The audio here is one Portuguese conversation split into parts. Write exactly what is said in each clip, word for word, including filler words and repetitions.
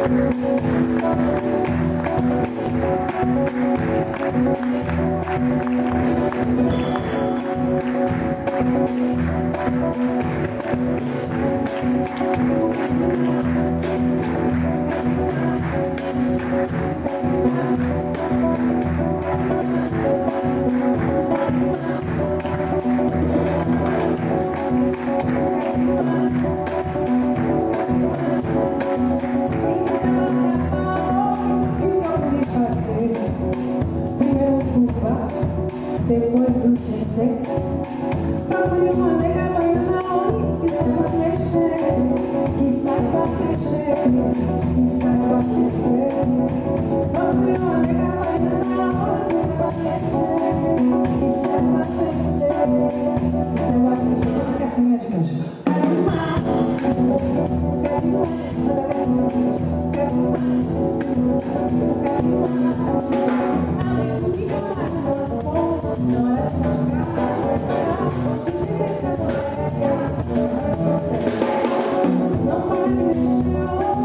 Depois o tentei, procure uma nega baiana que saiba mexer, que saiba mexer, que saiba mexer. Procure uma nega baiana que saiba mexer, que saiba mexer, que saiba mexer. Quer ser minha de canjo? Quero mais, quero mais, quero mais, quero mais, quero mais. Não é não para de mexer,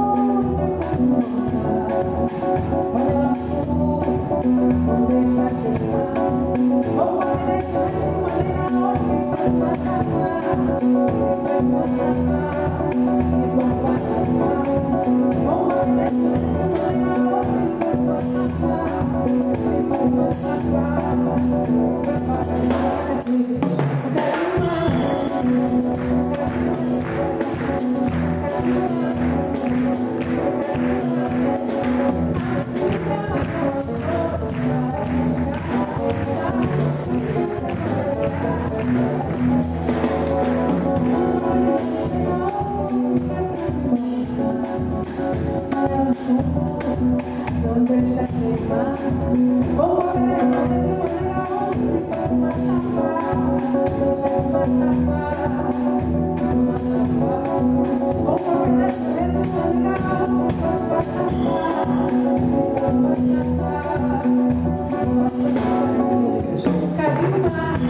não deixa queimar. Vamos fazer isso de maneira nossa, se faz matar, se faz matar, e vamos matar. Vamos fazer isso de maneira nossa, se faz matar, se faz matar. Não deixa queimar. Vamos fazer se faz matar, se faz matar. Vamos fazer se faz matar, se faz matar. Cadê o mar?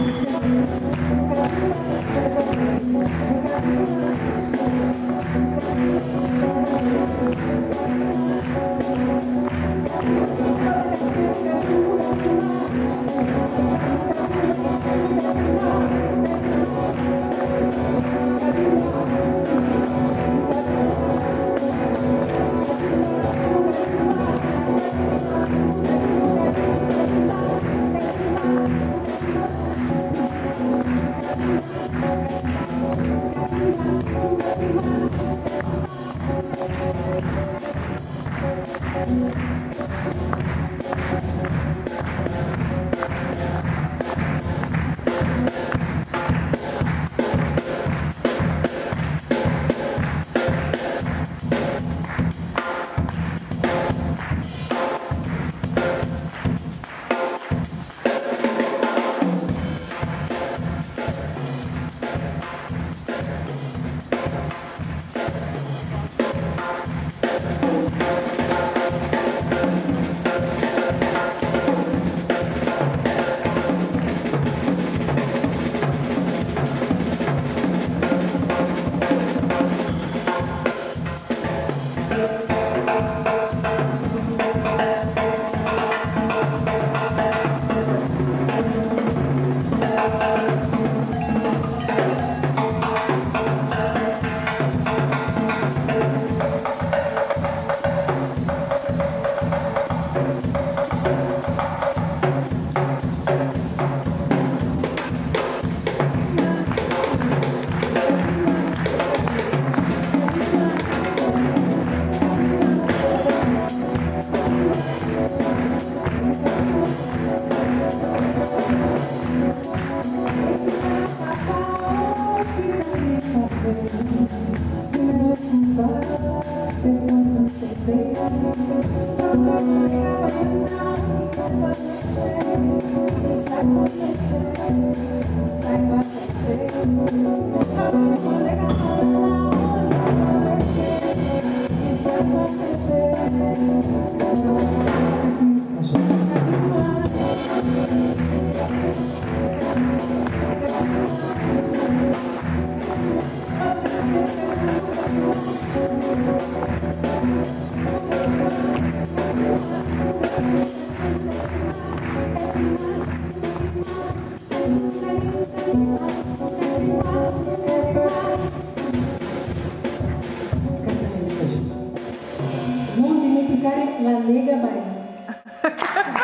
Non dimenticare la Lega Bari.